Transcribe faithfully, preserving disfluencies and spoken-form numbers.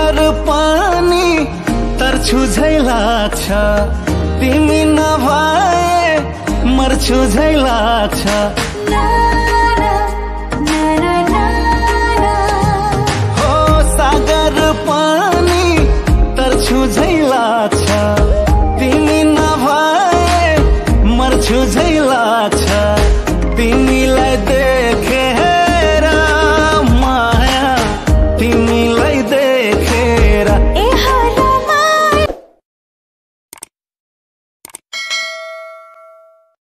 मुहार पानी तर्छु झै लाग्छ, तिमी नभए मर्छु झै लाग्छ।